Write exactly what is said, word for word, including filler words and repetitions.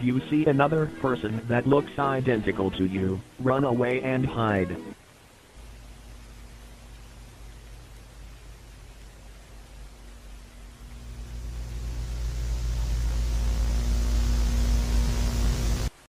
you see another person that looks identical to you, run away and hide.